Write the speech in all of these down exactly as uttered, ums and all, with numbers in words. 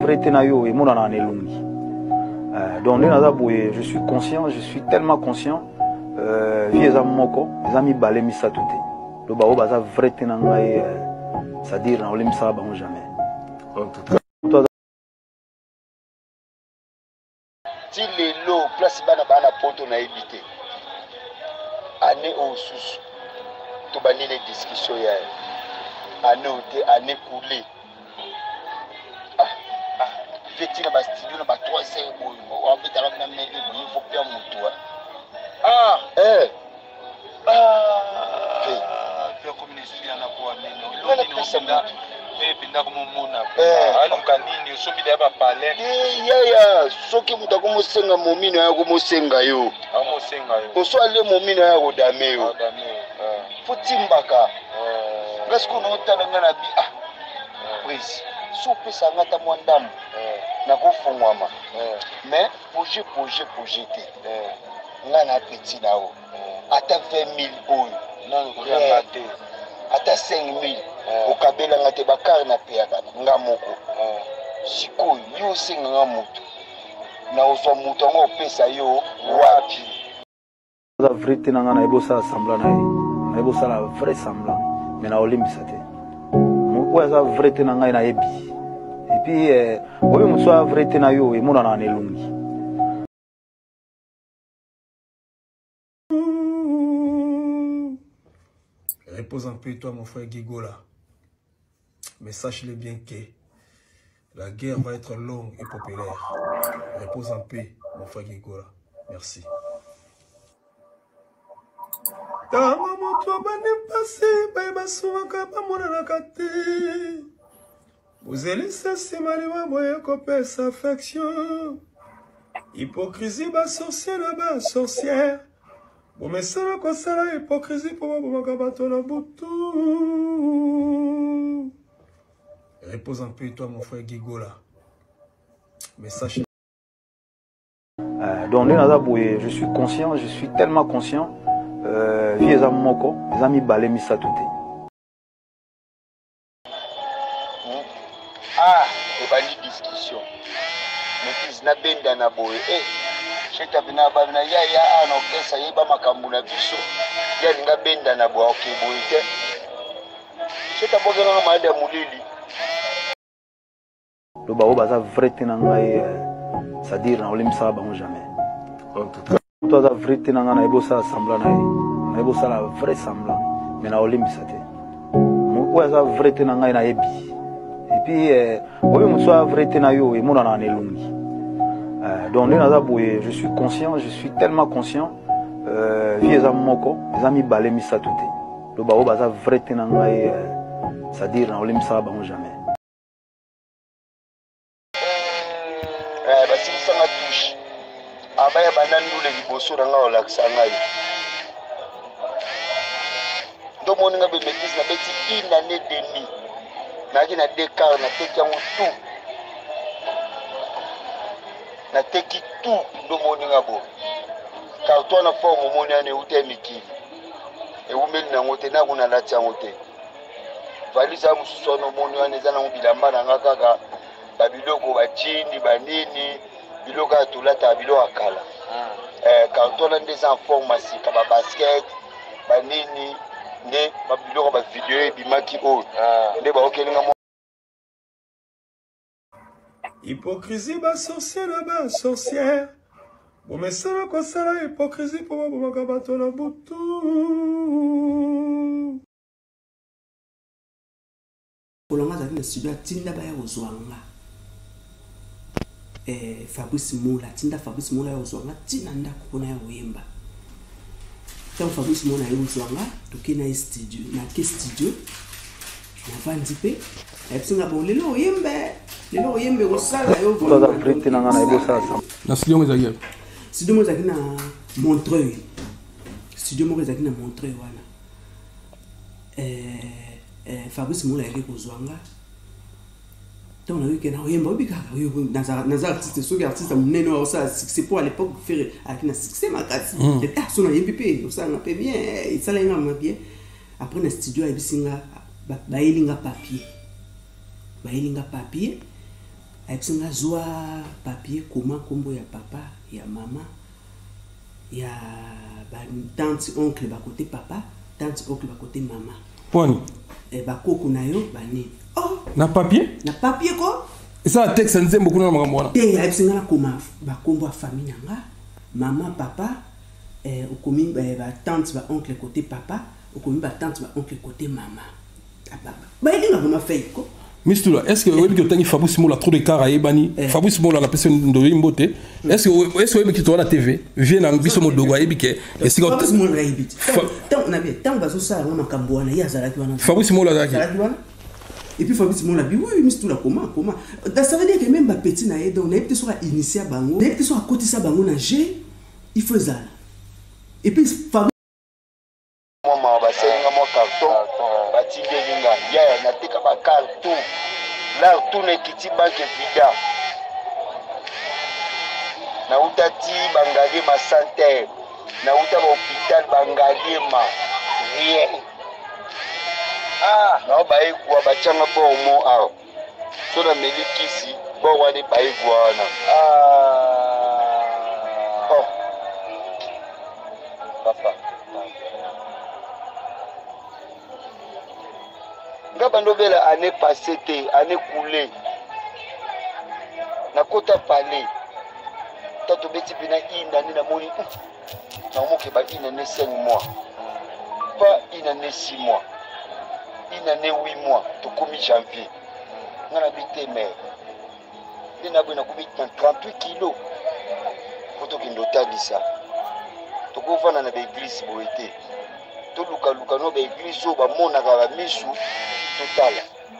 Donc, je suis conscient, je suis tellement conscient. Vieza moko, les amis balé misa tout. Le bao baza vrai tenangai, c'est-à-dire on l'aime ça bah jamais. En tout cas. Si les lots place bana bana poto na évité. Année au sous. Tout bani les discussions hier. Année au thé, année coulée. Ah ah. Petit na bas studio na bas trois heures boy. On peut t'arrêter na mêler boy. Il faut perdre mon toit. Ah eh. Ah. Pia communiste yana kwa nini? Lodi ni usenda. Eh pinda como mona. Eh aluka nini? Usobi de ba palen. Eh ya ya. Soki mutako mosenga momino ya ko mosenga yo. Ah mosenga yo. Ko so ale momino ya ko dame yo. Ah dame. Ah. Futimbaka. Eh. Parce qu'on entend ngana bi ah. Prise. So pesa ngata mwandam. Eh. Na ko fungwama. Eh. Mais projet projet projet te. Eh. Ngana petit na o. Ata vingt mille oyo. Non, ko ya te. Ata cinq mille. Au kabela ngate bakar na peyaka nga moko. Sikoyo yo singa nga mutu. Na ozo mutu ngo pesa yo wapi. La vérité nanga na ebosa semblant na na ebosa la vrai semblant mais na olimbisa te. Mo za vérité nanga na ebi. Et puis euh oyo muso a vérité na yo e mona na nelungi. Repose en paix, toi, mon frère Gigola. Mais sache-le bien que la guerre va être longue et populaire. Repose en paix, mon frère Gigola. Merci. Vous allez cesser sa affection. Hypocrisie, bas sorcière, bas sorcière. Bon, mais ça, quoi, ça, la hypocrisie pour moi, pour la boutou. Repose en paix, toi, mon frère Gigola. Mais sache. Euh, donc, je suis conscient, je suis tellement conscient. Euh, Vieza moko, les amis balé misa tout. Ah, et bani discussion. Mais puis, na benda na boy. Eh. Cheta bina babina ya ya ano kesa yeba makambu na biso ya linga benda na bwa okay boite cheta bogena na maada mulili le bao baza vrai tenangai c'est-à-dire na olimsa ba jamais. En tout cas toi za vrai tenanga na ebosa semblant na na ebosa la vrai semblant mais na olimsa te. Mo za vrai tenanga na ebi. Et puis euh oyo muso a vrai tenayo e mona na nelungi. Donc, je suis conscient, je suis tellement conscient. Vieza moko, les amis balé misa tout. Le bao baza vrai tenangai, c'est-à-dire na olimsa ba jamais. Eh, basi sanga touche. Abaya banandu le liboso na nga olaksa ngai. Ndo moni nga be métis na beti une année demi. Na ki na décar na teki ya mutu. Na teki tout ndo moni nga bo. Carton na forme moni ane ute mikili. E umeli na ngote na kuna lati ya ngote. Valisa mususu no moni ane zana mubilamba na nga kaka babiloko bachini banini biloko atulata biloko akala. Eh carton na ndeza en forme masika ba basket banini ne babiloko ba video bimaki o. Nde ba okelinga. Hypocrisie, bas sorcière, bas sorcière. Bon, mais ça, quoi, ça, la hypocrisie pour moi, pour moi, pour la boutou. Pour le moment, dans le studio, Tinda Baya Ozwanga. Eh, Fabrice Moula, Tinda Fabrice Moula Ozwanga, Tinanda Kuna Wimba. Tant Fabrice Moula Ozwanga, toki na studio, na ke studio. Na vandipe. Et puis, on a bon, les lots yembe. Les lots yembe au sala. Toi, la vérité, on a ebosa ça. Na studio Mozaki. Studio Mozaki na Montreuil. Studio Mozaki na Montreuil, voilà. Eh, eh, Fabrice Moula est Ozwanga. Donc, on a vu qu'il y a un yembe. Dans un artiste, ceux artiste, on a ça succès pour à l'époque faire avec un succès, ma casse. Les tas sont à M V P. Ça, on a fait bien. Ça, on a bien. Après, dans le studio, il y a un papier. Bailinga papier. ayebisi nga zwa papier koma kombo ya papa ya mama ya ba tante oncle ba côté papa tante oncle ba côté mama poni e ba koko na yo ba ni oh na papier na papier ko ça texte nzembo kuna makambo wana te ayebisi nga koma ba kombo ya famille nga mama papa eh okomi ba tante ba oncle côté papa okomi ba tante ba oncle côté mama papa ba elinga koma fake ko Mistula, est-ce que vous avez dit que Fabrice Mola trop de carats et bani Fabrice Mola la personne de l'imbote est-ce que est-ce que vous avez dit que la T V vient en biso modogo et bique est-ce que Fabrice Mola est bit tant on avait tant bazo ça on makambo wana ya zalaki wana Fabrice Mola zalaki et puis Fabrice Mola bi oui Mistula comment comment ça veut dire que même ba petit na donc na peut soit initié bango na peut soit côté ça bango na G il faut ça et puis Fabrice mama basenga mo carton batindelinga ya natika ba carton là tout ne kiti banque vida na utati bangalie ma santé na uta ba hôpital bangalie ma rien ah na ba igwa bachanga bo mo ah so na melikisi bo wani ba igwa na ah oh papa Ngabandobela année passée année coulée na kota palais tato beti bina ina ni na moni na moke ba ina ne cinq mois pas ina ne six mois ina ne huit mois to komi janvier ngana bité mère ina bina komi trente-huit kilos foto kindo talisa to ko fana na l'église boité to luka luka no ba église o ba mona ka ba misu total.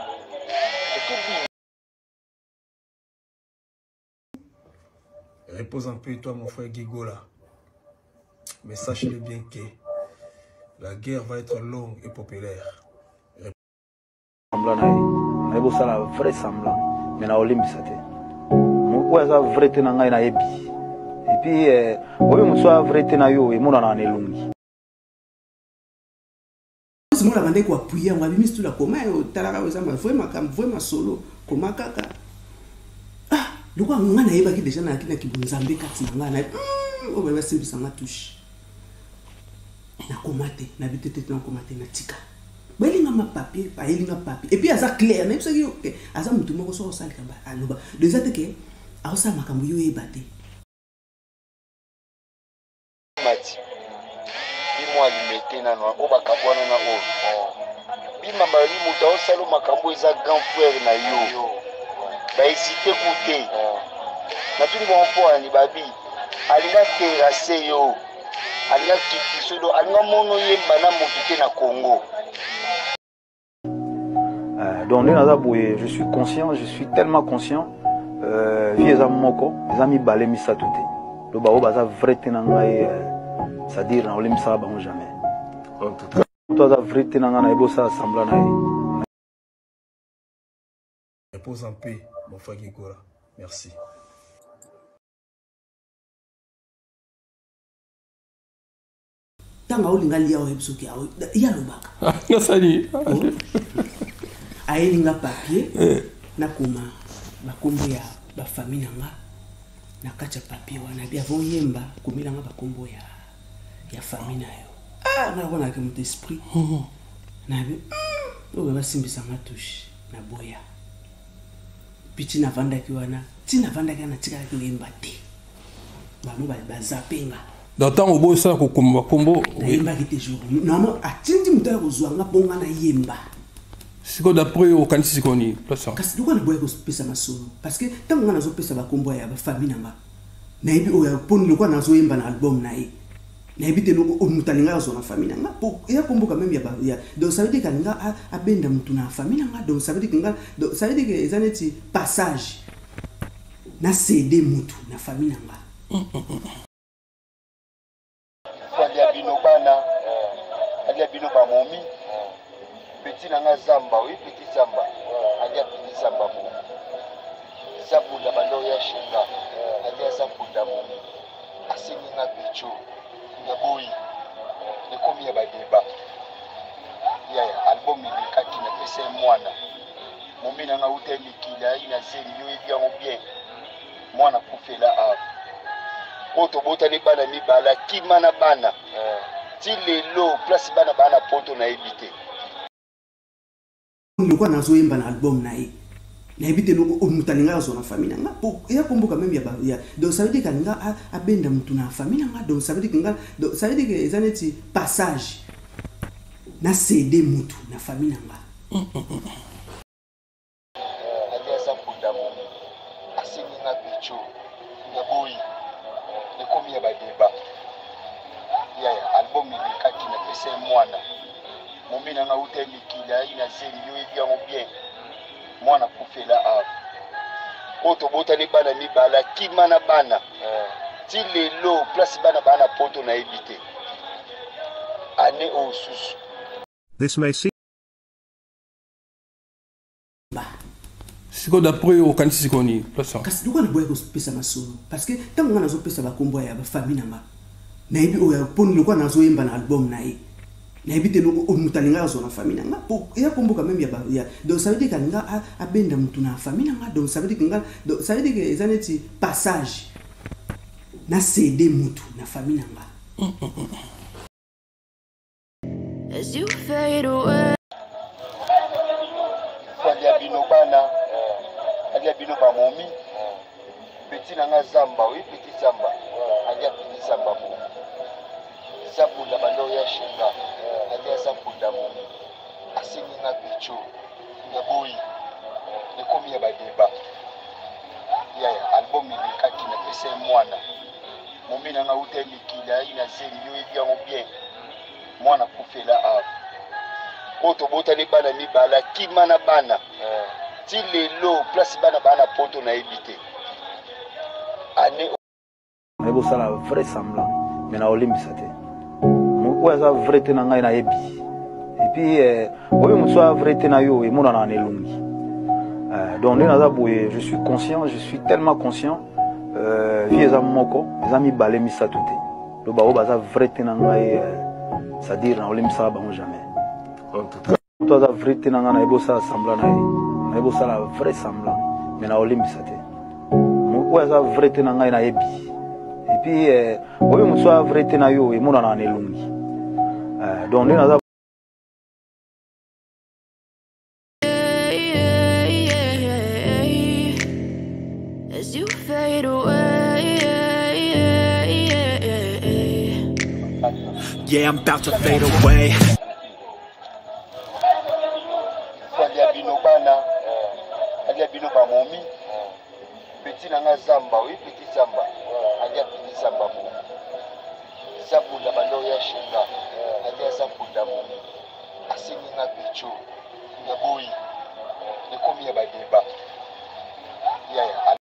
Repose un peu toi mon frère Gigola. Mais sachez-le bien que la guerre va être longue et populaire. Semblant na ebo sala vrai semblant mais na olimbisa te. Mo za vrai te na ngai na ebi. Et puis euh oyo mutso vrai te na yo e mona na nelungi. Moi la bande ko appuyer on va mis tout la comment talaka za ma vraiment comme vraiment solo comment kaka ah loko nga na yeba ki déjà na kina ki bunzambe kati nga na o ba simbisa nga touche na komate na bitete na komate na tika ba elinga ma papier ba elinga papier et puis aza clair même ça que aza mutu moko so sali kamba aloba déjà te que a osa makambo yo ebate mati moi limité na no o bakabwana na o bima bali muta o salo makambo eza grand frère na yo ba hésiter côté na tuli bon point ni babi alinga terrasser yo alinga kitiso alinga mono yemba na mokite na Congo euh donc je suis conscient je suis tellement conscient euh vieza moko ezami balemi satuté lo ba o baza vrai tenanga et c'est-à-dire na olim ça ba jamais en tout cas toi la vérité na ngana ebo ça semblant na repose en paix mon frère Gigola merci tanga olinga lia o ebsuki ya lobaka na sali ayelinga papier na kuma bakombo ya ba famille nga na kacha papier wana bia voyemba komilanga bakombo ya ya famille na yo ah na kona ke mot esprit na bi o ba simbisa matouche na boya piti na vanda ki wana ti na vanda kana tika ki yemba te ba mo ba zapenga dans temps au beau ça ko komba kombo yemba ki te jour normalement atindi muta ko zwanga bonga na yemba siko d'après au kanisi sikoni place kasi duka na boya ko pesa masolo parce que tango ngana zo pesa ba kombo ya ba famille nanga na ebi o ya poni lokwa na zo yemba na album na e na ebi te no o mutalinga zo na famille nanga po ya kombo quand même ya ba ya donc ça veut dire que nga abenda mutu na famille nanga donc ça veut dire que nga donc ça veut dire que ezaneti passage na cédé mutu na famille nanga ali abino bana ali abino ba momi petit nanga zamba oui petit zamba ali abino zamba mo zabula bando ya shinga ali zabula mo asini na bicho ya boy ni komi ya badeba ya album ni kati na pesa mwana momina nga ute mikila ina zeli yo ebiango bien mwana kufela a oto botali bana mibala kima na bana ti lelo place bana bana poto na ebite lokwa nazoyemba na album na ye na ebite loko omutalinga zo na famille nga po ya komboka même ya ba ya donc ça veut dire que nga abenda mutu na famille nga donc ça veut dire que nga donc ça veut dire que ezaneti passage na céder mutu na famille nga adia sa pundamo asini nga bicho ya boy ne komi ya ba débat ya album ni kaki na pesa mwana momina nga ute mikila ina zeli yo ebiango bien mwana kufela a oto botali bana mibala kima na bana ti lelo place bana bana poto na ebite ane osusu. This may seem siko d'après au kanisi sikoni place kasi duko na boya ko pesa masolo parce que tango nga nazo pesa ba kombo ya ba famille nanga na ebi o ya poni lokwa nazo yemba na album na ye na ebite loko omutalinga zo na famille nga po ya komboka même ya ba ya donc ça veut dire que nga abenda mutu na famille nga donc ça veut dire que nga donc ça veut dire que ezaneti passage na céder mutu na famille nga as you fade away alia bino bana alia bino ba momi petit nanga zamba oui petit zamba alia petit zamba mo zabula balo ya shinga alia zabula mo asini nga bicho ya boy ne komi ya ba débat ya album ni kaki na pesa mwana momina nga ute mikila ina zeli yo ebiango bien mwana kufela a oto botali bana mibala kima na bana ti lelo place bana bana poto na ebite ane na ebo sala vrai semblant mais na olimbisa te mo aza vrai te na ngai na ebi et puis euh oyo mutso a vrai te na yo e mona na nelungi euh donc nina za boye je suis conscient je suis tellement conscient euh vie za moko za mi balé mi satute lo ba o baza vrai te na ngai c'est à dire na olimbisa ba mo jamais en tout cas toi la vérité na ngana ebo sala semblant na na ebo sala vrai semblant mais na olimbisa te mo aza vrai te na ngai na ebi et puis euh oyo mutso a vrai te na yo e mona na nelungi euh donc nina za as you fade away. yeah, I'm about to fade away. alia bino bana alia bino ba momi petit nanga zamba oui petit zamba alia petit zamba mo zabula balo ya shinga alia zabula mo asini nga bicho ya boy ne komi ya ba débat ya